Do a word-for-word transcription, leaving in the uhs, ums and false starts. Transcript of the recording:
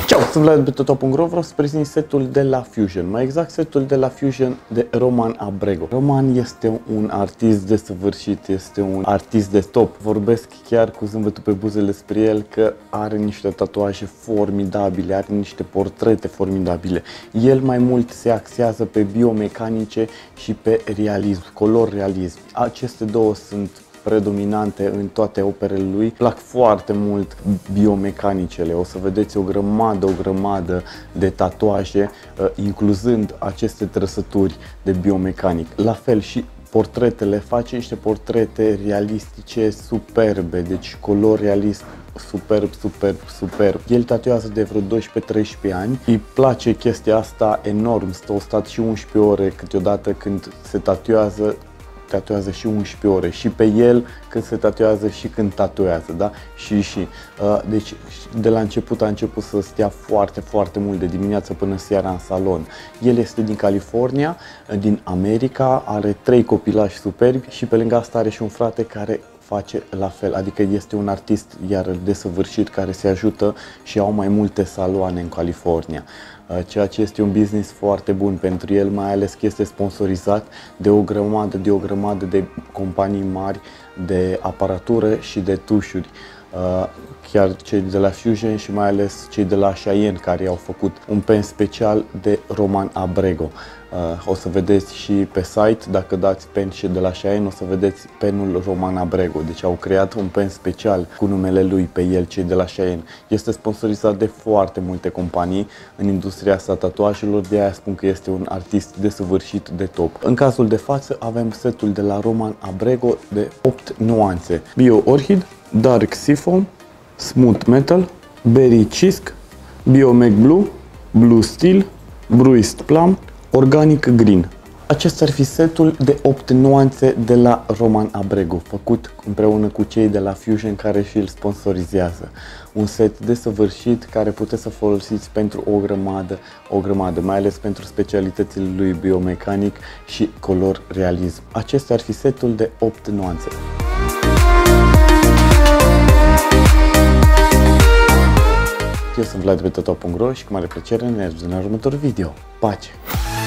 Ciao, sunt Vlad de Toto punct ro, vreau să prezint setul de la Fusion, mai exact setul de la Fusion de Roman Abrego. Roman este un artist desăvârșit, este un artist de top. Vorbesc chiar cu zâmbetul pe buze despre el că are niște tatuaje formidabile, are niște portrete formidabile. El mai mult se axează pe biomecanice și pe realism, color realism. Aceste două sunt predominante în toate operele lui. Plac foarte mult biomecanicele. O să vedeți o grămadă, o grămadă de tatuaje, incluzând aceste trăsături de biomecanic. La fel și portretele, face niște portrete realistice superbe, deci color realist superb, superb, superb. El tatuează de vreo doisprezece treisprezece ani. Îi place chestia asta enorm, stă o stat și unsprezece ore câteodată când se tatuează. Tatuează și unsprezece ore și pe el când se tatuează și când tatuează, da? Și și. Uh, deci de la început a început să stea foarte, foarte mult de dimineață până seara în salon. El este din California, din America, are trei copilași superbi și pe lângă asta are și un frate care face la fel, adică este un artist iar desăvârșit care se ajută și au mai multe saloane în California. Ceea ce este un business foarte bun pentru el, mai ales că este sponsorizat de o grămadă, de o grămadă de companii mari de aparatură și de tușuri. Chiar cei de la Fusion și mai ales cei de la Cheyenne care au făcut un pen special de Roman Abrego. O să vedeți și pe site, dacă dați pen și de la Cheyenne, o să vedeți penul Roman Abrego. Deci au creat un pen special cu numele lui pe el, cei de la Cheyenne. Este sponsorizat de foarte multe companii în industria asta tatuajelor, de aia spun că este un artist desăvârșit de top. În cazul de față avem setul de la Roman Abrego de opt nuanțe: Bio Orchid, Dark Seafoam, Smooth Metal, Berry Chisk, Biomec Blue, Blue Steel, Bruised Plum, Organic Green. Acesta ar fi setul de opt nuanțe de la Roman Abrego, făcut împreună cu cei de la Fusion care și îl sponsorizează. Un set desăvârșit care puteți să folosiți pentru o grămadă, o grămadă, mai ales pentru specialitățile lui biomecanic și color realism. Acesta ar fi setul de opt nuanțe. Eu sunt Vlad de Toto punct ro și cu mare plăcere ne vedem în următorul video. Pace!